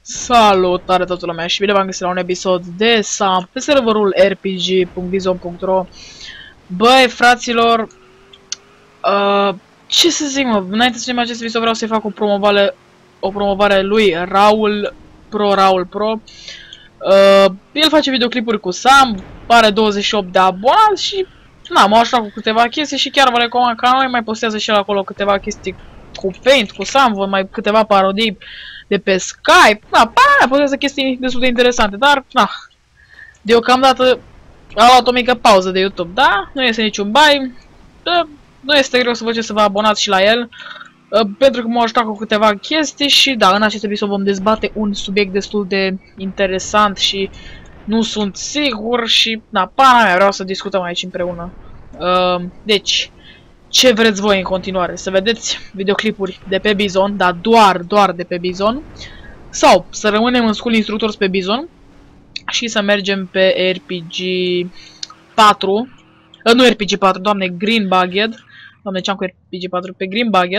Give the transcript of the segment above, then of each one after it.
Salutare toată lumea și bine v-am găsit la un episod de SAM pe serverul rpg.bizon.ro. Băi, fraților, ce să zic, mă, înainte să facem acest episod vreau să-i fac o promovare lui Raul Pro. El face videoclipuri cu SAM, are 28 de abonați și m-am ajutat cu câteva chestii și chiar vă recomand că noi mai postează și el acolo câteva chestii cu Paint, cu SAM, mai câteva parodii de pe Skype, postează chestii destul de interesante, dar, deocamdată a luat o mică pauză de YouTube, da? Nu este niciun bai, nu este greu să vă să vă abonați și la el, pentru că m-a ajutat cu câteva chestii și, da, în acest episod vom dezbate un subiect destul de interesant și nu sunt sigur și, pana mea, vreau să discutăm aici împreună. Deci, ce vreți voi în continuare? Să vedeți videoclipuri de pe Bizon, dar doar de pe Bizon? Sau să rămânem în School Instructors pe Bizon și să mergem pe RPG 4, nu RPG 4, doamne, Green Bugged, doamne, ce-am cu RPG 4, pe Green Bugged,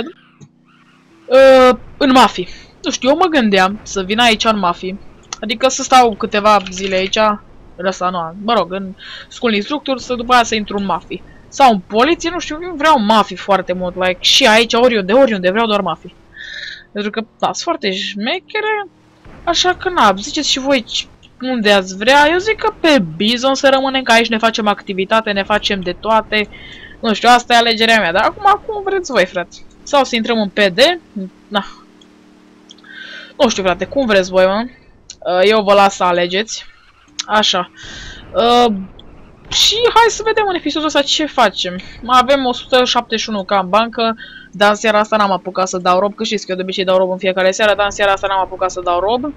în Mafii. Nu știu, eu mă gândeam să vin aici în Mafii, adică să stau câteva zile aici, în School Instructors, să după aia să intru în Mafii. Sau în poliție, nu știu, eu vreau Mafii foarte mult, like, și aici, oriunde, vreau doar Mafii. Pentru că, da, sunt foarte șmechere, așa că, ziceți și voi unde ați vrea, eu zic că pe Bizon să rămânem, că aici ne facem activitate, ne facem de toate, nu știu, asta e alegerea mea, dar acum, cum vreți voi, frate? Sau să intrăm în PD, nu știu, frate, cum vreți voi, mă? Eu vă las să alegeți, așa. Și hai să vedem în episodul ăsta ce facem. Avem 171k în bancă, dar în seara asta n-am apucat să dau rob, că știți că eu de obicei dau rob în fiecare seară, dar în seara asta n-am apucat să dau rob.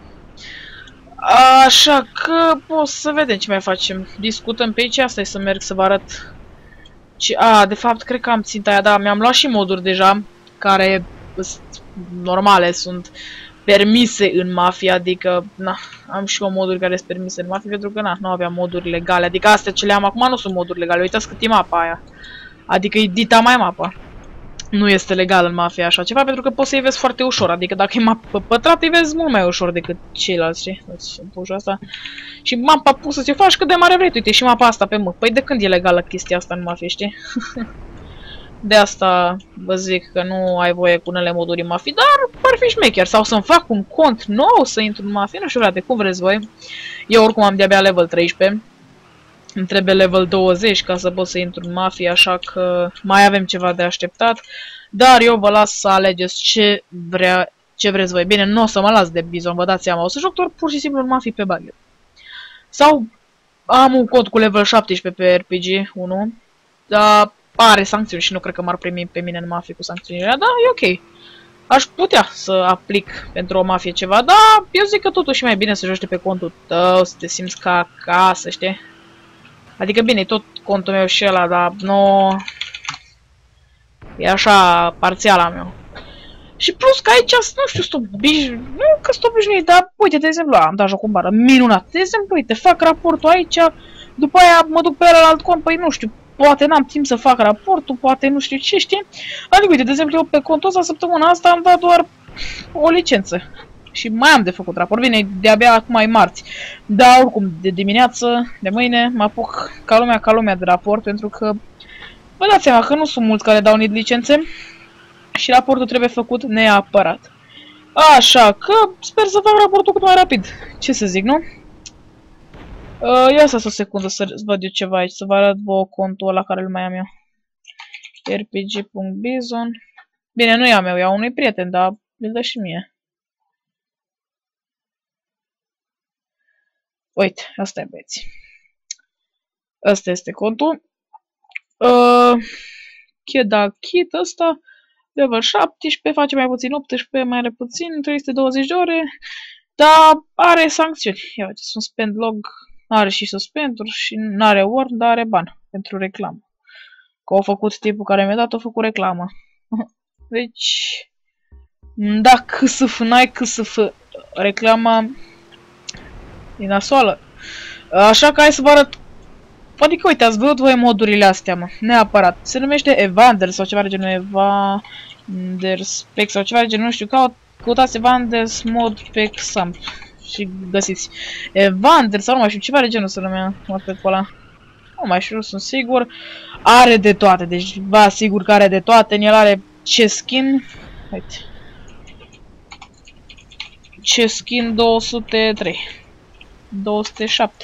Așa că o să vedem ce mai facem. Discutăm pe aici, asta e să merg să vă arăt. De fapt, cred că am ținta aia, da, mi-am luat și moduri deja, care sunt normale, sunt permise în Mafia, adică, am și eu moduri care sunt permise în Mafia, pentru că, nu aveam moduri legale, adică astea ce le am acum nu sunt moduri legale, uitați cât e mapa aia, adică e dita mai mapa, nu este legal în Mafia așa ceva, pentru că poți să-i vezi foarte ușor, adică dacă e mapa pătrat, îi vezi mult mai ușor decât ceilalți, știi, asta. Și mapa poți să ți-o faci cât de mare vrei, uite, și mapa asta pe mână, păi de când e legală chestia asta în Mafia, știi? De asta vă zic că nu ai voie cu unele moduri în Mafia, dar ar fi șmecher. Sau să-mi fac un cont nou să intru în Mafia, nu știu, frate, cum vreți voi. Eu oricum am de-abia level 13. Îmi trebuie level 20 ca să pot să intru în Mafia, așa că mai avem ceva de așteptat. Dar eu vă las să alegeți ce vreți voi. Bine, nu o să mă las de Bizon, vă dați seama. O să joc doar pur și simplu în Mafia pe bagă. Sau am un cont cu level 17 pe RPG 1, dar are sancțiuni și nu cred că m-ar primi pe mine în Mafie cu sancțiunile, da, e ok. Aș putea să aplic pentru o Mafie ceva, dar eu zic că totuși e mai bine să joci de pe contul tău, să te simți ca acasă, știi? Adică bine, e tot contul meu și ăla, dar nu... E așa, parțial al meu. Și plus că aici, nu știu, sunt obișnuit, dar uite, de exemplu, am dat jocul în bară, minunat. De exemplu, uite, fac raportul aici, după aia mă duc pe alt cont, păi nu știu, poate n-am timp să fac raportul, poate nu știu ce, știi? Adică, uite, de exemplu, eu pe contul ăsta, săptămâna asta am dat doar o licență. Și mai am de făcut raport. Bine, de-abia acum e marți. Dar, oricum, de dimineață, de mâine, mă apuc ca lumea de raport, pentru că vă dați seama că nu sunt mulți care dau licențe și raportul trebuie făcut neapărat. Așa că sper să fac raportul cât mai rapid. Ce să zic, nu? Ia să o secundă să văd eu ceva aici, să vă arăt vouă contul ăla care îl mai am eu. rpg.bizon. Bine, nu e a meu, e a unui prieten, dar îl dă și mie. Uite, asta e, băieți. Asta este contul. Kit ăsta, level 17, face mai puțin 18, mai are puțin, 320 de ore, dar are sancțiuni. Ia uite, suspend log, are și suspenduri și nu are word, dar are bani pentru reclamă. Că au făcut tipul care mi-a dat, au făcut reclamă. Deci, da, câsăf, n-ai câsăf, reclama e nasoală. Așa că hai să vă arăt. Adică, uite, ați văzut voi modurile astea, mă, neapărat. Se numește Evander sau ceva de genul Evander Spec sau ceva de genul, nu știu, Căutați Evanders mod pe Xamp și găsiți. Evanders sau nu mai știu, ceva de genul să numea, mă cred pe ăla. Nu mai știu, nu sunt sigur. Are de toate, deci vă asigur că are de toate. În el are ce skin. Uite. Ce skin 203. 207.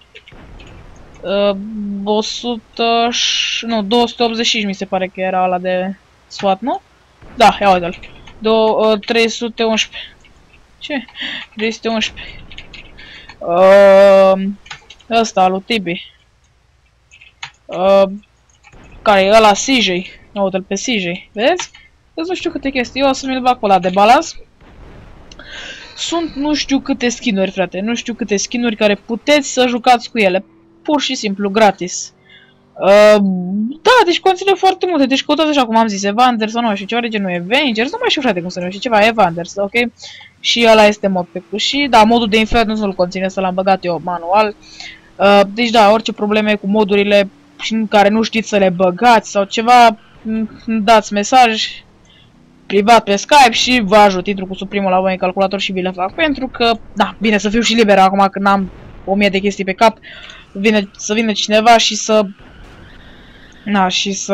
100... Nu, 285 mi se pare că era ăla de SWAT, nu? Da, ia uite-l. 311. Ce? 311. Ăsta, lui Tibi. Care e ăla CJ? Ia uite-l pe CJ. Vezi? Vezi nu știu câte chestii. Eu o să mi-l bag pe ăla de balans. Sunt nu știu câte skin-uri, frate. Nu știu câte skin-uri care puteți să jucați cu ele. Pur și simplu, gratis. Da, deci conține foarte multe. Deci căutați așa cum am zis, Evanders sau nu mai știu ceva de genul Avengers, nu mai știu frate cum să numește, ceva Evanders, ok? Și ăla este mod pe cu și da, modul de Inferno nu-l conține, să l-am băgat eu manual. Deci da, orice probleme cu modurile în care nu știți să le băgați sau ceva, dați mesaj privat pe Skype și vă ajut, intru cu suprimul la voi în calculator și vi le fac. Pentru că, da, bine să fiu și liber acum când am 1000 de chestii pe cap, să vină cineva și să... Na, și să...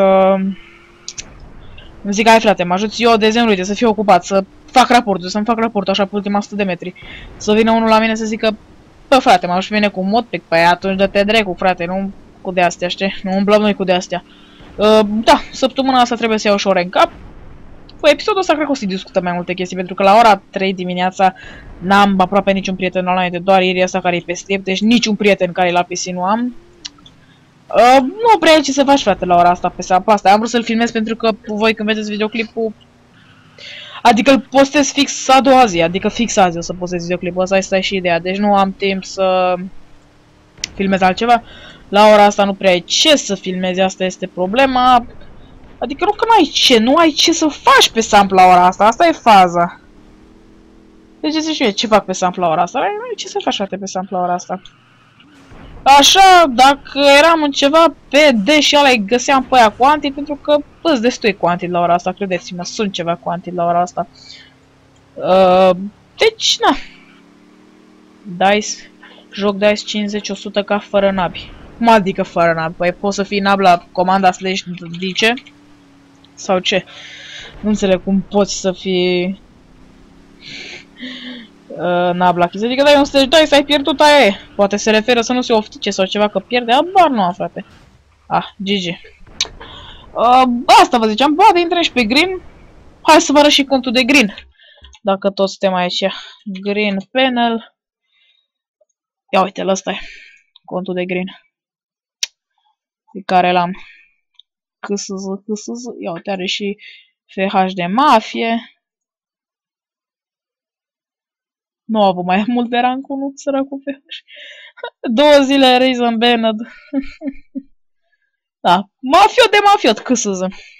Îmi zic, hai frate, mă ajuți eu, de exemplu, uite, să fiu ocupat, să fac raportul, să-mi fac raportul așa pe ultima 100 de metri. Să vină unul la mine să zică, bă frate, mă ajuți pe mine cu un modpack, păi atunci dă-te drecu, frate, nu cu de-astea, știi? Nu umblăm noi cu de-astea. Da, săptămâna asta trebuie să iau și ore în cap. Cu episodul ăsta cred că o să discutăm mai multe chestii, pentru că la ora 3 dimineața n-am aproape niciun prieten online, doar ieri asta care e pe Steam, deci niciun prieten care e la PC nu am. Nu prea ai ce să faci, frate, la ora asta pe asta. Am vrut să-l filmez pentru că voi când vedeți videoclipul, adică îl postez fix a doua zi, adică fix azi o să postez videoclipul, asta e și ideea, deci nu am timp să filmez altceva. La ora asta nu prea ai ce să filmezi, asta este problema. Adică nu că nu ai ce să faci pe sample la ora asta, asta e faza. Deci zici eu, ce fac pe sample la ora asta? Nu ai ce să faci, frate, pe sample la ora asta. Așa, dacă eram în ceva pe D și ăla îi găseam pe aia quantit, pentru că îți destui quantit la ora asta, credeți-mă, sunt ceva quantit la ora asta. Deci, na. Dice, joc Dice 50-100 ca fără nabi. Cum adică fără nabi? Păi poți să fii nab la comanda slash dice? Sau ce? Nu înțeleg cum poți să fii... nab la chestia, adică dai un slash dice, ai pierdut, aia e. Poate se referă să nu se oftice sau ceva că pierde, abar nu am, frate. GG. Asta vă ziceam, poate intrăm și pe Green. Hai să vă arăt și contul de Green. Dacă toți suntem aici. Green panel. Ia uite-l, ăsta e contul de Green. Pe care l-am. CSZ. Ia uite, are și FH de mafie. Nu a avut mai mult de rank 1, săracul FH. 2 zile Reason Banned. Da, mafiot de mafiot, CSZ.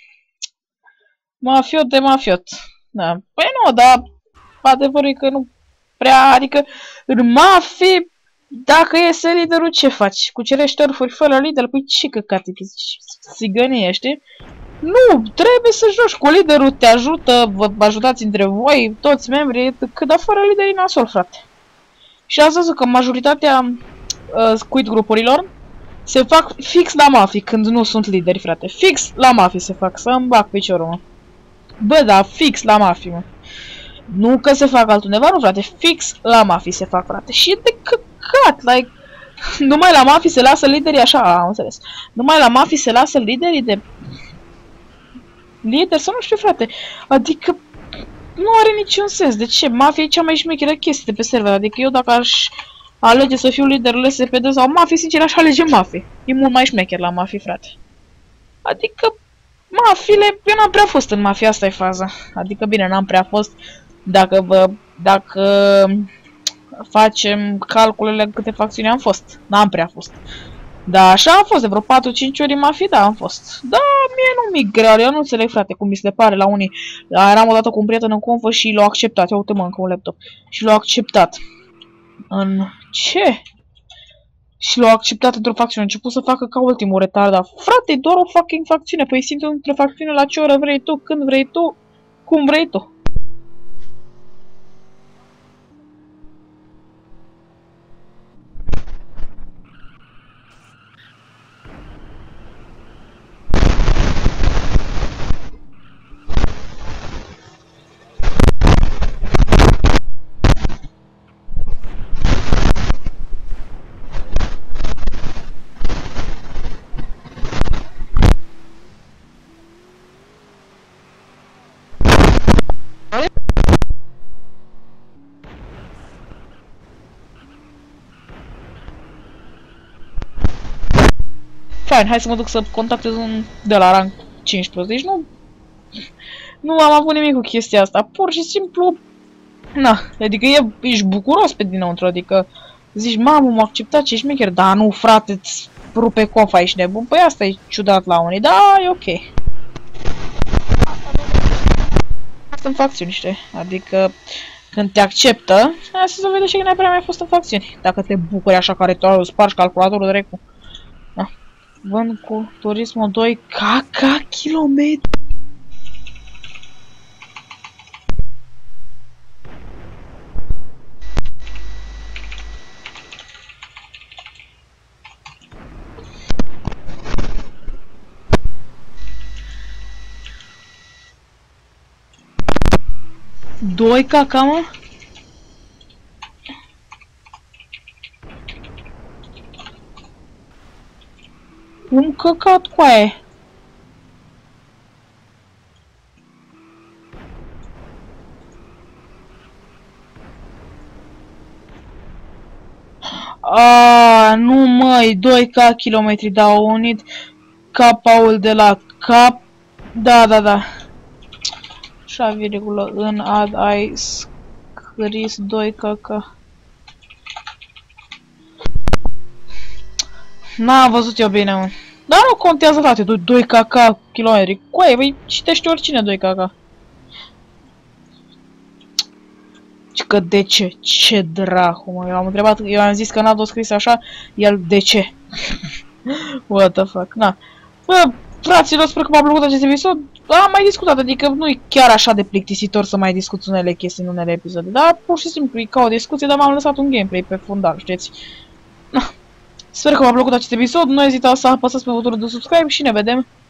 Mafiot de mafiot. Da, păi nu, dar adevărul e că nu prea, adică în mafie, dacă iese liderul, ce faci? Cucerești turfuri fără lider? Păi ce căcat e, țigănie, știi? Nu, trebuie să joci cu liderul, te ajută, vă ajutați între voi, toți membrii, cât dar fără lideri nasol, frate. Și ați văzut că majoritatea squid grupurilor se fac fix la mafii când nu sunt lideri, frate. Fix la mafii se fac, să-mi bag piciorul, mă. Bă, da, fix la mafii, mă. Nu că se fac altundeva, nu, frate, fix la mafii se fac, frate. Și e de căcat, like, numai la mafii se lasă liderii așa, am înțeles. Numai la mafii se lasă liderii de... Lider sau nu știu, frate. Adică nu are niciun sens. De ce? Mafia e cea mai șmecheră chestie de pe server. Adică eu dacă aș alege să fiu liderul SPD sau mafie, sincer aș alege mafie. E mult mai șmecher la mafie, frate. Adică mafiile, eu n-am prea fost în mafia, asta e faza. Adică bine, n-am prea fost. Dacă facem calculele câte facțiuni am fost. N-am prea fost. Da, așa am fost, de vreo 4-5 ori în mafie, da, am fost. Da, mie nu mi-e greu, eu nu înțeleg, frate, cum mi se pare la unii. Eram odată cu un prieten în confă și l-au acceptat. Ia uite-mă, încă un laptop. Și l-au acceptat. În ce? Și l-au acceptat într-o facțiune. A început să facă ca ultimul retardat. Frate, doar o fucking facțiune. Păi simți într-o facțiune la ce oră vrei tu, când vrei tu, cum vrei tu. fine, hai să mă duc să contactez un de la rang 15. Deci nu am avut nimic cu chestia asta. Pur și simplu, na, adică ești bucuros pe dinăuntru, adică zici, mamă, m-a acceptat, ce șmecher, dar nu, frate, îți rupe cofa, ești nebun. Păi asta e ciudat la unii, da, e ok. Asta sunt facțiuni, știi? Adică când te acceptă, asta se vede și că n-ai prea mai fost în facțiuni. Dacă te bucuri așa care tu spargi calculatorul dracu. Da. Vând cu Turismo 2 caca kilometri. Doi caca, mă? Un căcat cu aia. Nu măi, 2K kilometri, da, au unit K-ul de la cap. Da. 6, în ad ai scris 2KK. N-am văzut eu bine, mă. Dar nu contează, frate, 2KK kilometri. Coaie, băi, citește oricine 2KK. Că de ce? Ce dracu, mă? Eu am întrebat, eu am zis că n-a fost scris așa, el de ce? What the fuck, na. Bă, fraților, sper că v-a plăcut acest episod. Am mai discutat, adică nu e chiar așa de plictisitor să mai discuți unele chestii în unele episoade. Dar pur și simplu e ca o discuție, dar m-am lăsat un gameplay pe fundal, știți? Na. Sper că v-a plăcut acest episod, nu ezitați să apăsați pe butonul de subscribe și ne vedem